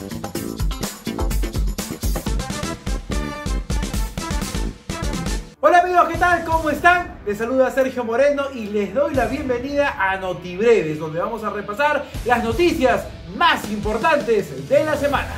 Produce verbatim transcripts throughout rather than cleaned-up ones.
Hola amigos, ¿qué tal? ¿Cómo están? Les saluda Sergio Moreno y les doy la bienvenida a NotiBreves, donde vamos a repasar las noticias más importantes de la semana.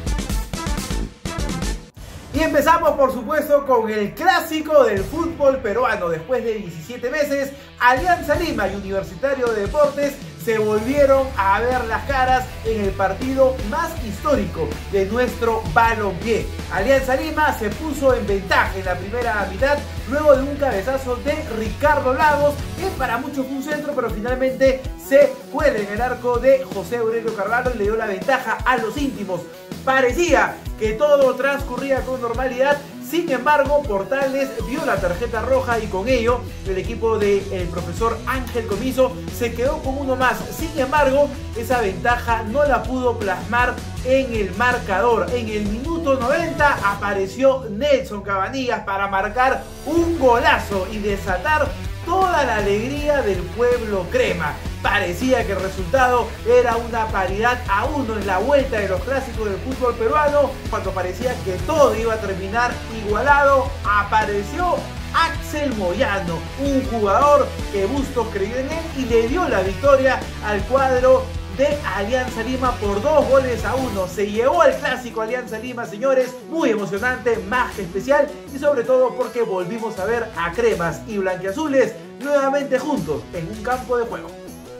Y empezamos por supuesto con el clásico del fútbol peruano. Después de diecisiete meses, Alianza Lima y Universitario de Deportes se volvieron a ver las caras en el partido más histórico de nuestro balompié. Alianza Lima se puso en ventaja en la primera mitad luego de un cabezazo de Ricardo Lagos, que para muchos fue un centro, pero finalmente se cuela en el arco de José Aurelio Carvalho y le dio la ventaja a los íntimos. Parecía que todo transcurría con normalidad. Sin embargo, Portales vio la tarjeta roja y con ello el equipo del profesor Ángel Comiso se quedó con uno más. Sin embargo, esa ventaja no la pudo plasmar en el marcador. En el minuto noventa apareció Nelson Cabanillas para marcar un golazo y desatar toda la alegría del pueblo crema. Parecía que el resultado era una paridad a uno en la vuelta de los clásicos del fútbol peruano. Cuando parecía que todo iba a terminar igualado, apareció Axel Moyano, un jugador que Bustos creyó en él y le dio la victoria al cuadro de Alianza Lima por dos goles a uno. Se llevó al clásico Alianza Lima, señores, muy emocionante, más que especial, y sobre todo porque volvimos a ver a cremas y blanquiazules nuevamente juntos en un campo de juego.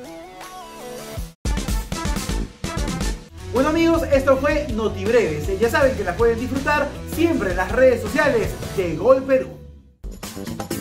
Bueno amigos, esto fue NotiBreves. Ya saben que las pueden disfrutar siempre en las redes sociales de Gol Perú.